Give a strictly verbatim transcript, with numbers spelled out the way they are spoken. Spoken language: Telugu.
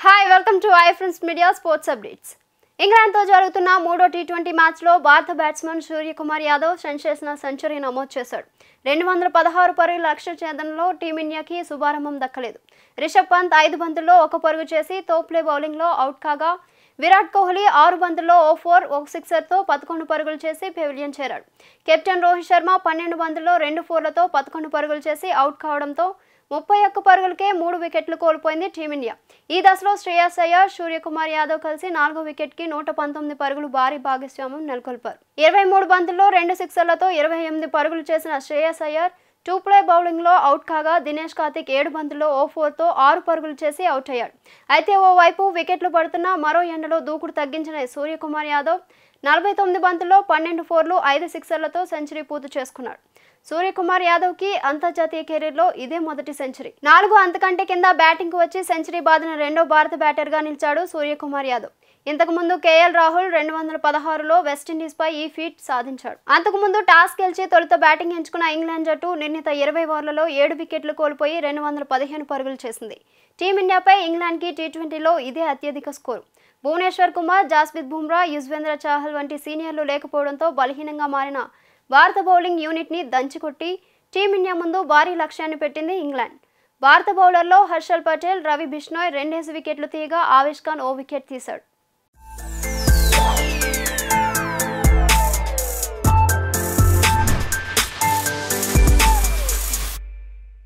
Hi, welcome to Iframes Media Sports Updates. England తో జరుగుతున్న మూడో టీ ట్వంటీ మ్యాచ్ లో భారత batsman Suryakumar Yadav sensational century నమోదు చేశాడు. రెండు వందల పదహారు పరుగుల లక్ష్య ఛేదనలో టీమిండియాకి శుభారంభం దక్కలేదు. రిషబ్ పంత్ ఐదు బంతుల్లో ఒక పరుగు చేసి తోప్లే బౌలింగ్ లో అవుట్ కాగా విరాట్ కోహ్లీ ఆరు బంతుల్లో ఓ ఫోర్ ఒక సిక్సర్ తో పదకొండు పరుగులు చేసి పెవిలియన్ చేరాడు. కెప్టెన్ రోహిత్ శర్మ పన్నెండు బంతుల్లో రెండు ఫోర్లతో పదకొండు పరుగులు చేసి అవుట్ కావడంతో ముప్పై ఒక్క పరుగులకే మూడు వికెట్లు కోల్పోయింది టీమిండియా. ఈ దశలో శ్రేయస్ అయ్యర్, సూర్యకుమార్ యాదవ్ కలిసి నాలుగో వికెట్ కి నూట పంతొమ్మిది పరుగులు భారీ భాగస్వామ్యం నెలకొల్పారు. ఇరవై మూడు బంతుల్లో రెండు సిక్సర్లతో ఇరవై ఎనిమిది పరుగులు చేసిన శ్రేయస్ అయ్యర్ టూప్లే బౌలింగ్ లో అవుట్ కాగా దినేష్ కార్తిక్ ఏడు బంతుల్లో ఓ ఫోర్ తో ఆరు పరుగులు చేసి అవుట్ అయ్యాడు. అయితే ఓవైపు వికెట్లు పడుతున్న మరో ఎండలో దూకుడు తగ్గించిన సూర్యకుమార్ యాదవ్ నలభై తొమ్మిది బంతుల్లో పన్నెండు ఫోర్లు ఐదు సిక్సర్లతో సెంచరీ పూర్తి చేసుకున్నాడు. సూర్యకుమార్ యాదవ్ కి అంతర్జాతీయ కెరీర్లో ఇదే మొదటి సెంచరీ. నాలుగు అంతకంటే కింద బ్యాటింగ్ కు వచ్చి సెంచరీ బాదిన రెండో భారత బ్యాటర్ గా నిలిచాడు సూర్యకుమార్ యాదవ్. ఇంతకు ముందు కేఎల్ రాహుల్ రెండు వందల పదహారులో వెస్టిండీస్ పై ఈ ఫీట్ సాధించాడు. అంతకుముందు టాస్ గెలిచి తొలుత బ్యాటింగ్ ఎంచుకున్న ఇంగ్లాండ్ జట్టు నిర్ణీత ఇరవై ఓవర్లలో ఏడు వికెట్లు కోల్పోయి రెండు వందల పదిహేను పరుగులు చేసింది. టీమిండియాపై ఇంగ్లాండ్ కి టీ ట్వంటీలో ఇదే అత్యధిక స్కోరు. భువనేశ్వర్ కుమార్, జాస్ప్రీత్ బుమ్రా, యుజ్వేంద్ర చాహల్ వంటి సీనియర్లు లేకపోవడంతో బలహీనంగా మారిన భారత బౌలింగ్ యూనిట్ ని దంచికొట్టి టీమిండియా ముందు భారీ లక్ష్యాన్ని పెట్టింది ఇంగ్లాండ్. భారత బౌలర్లో హర్షల్ పటేల్, రవి బిష్నోయ్ రెండేసి వికెట్లు తీయగా ఆవేష్ ఖాన్ ఓ వికెట్ తీశాడు.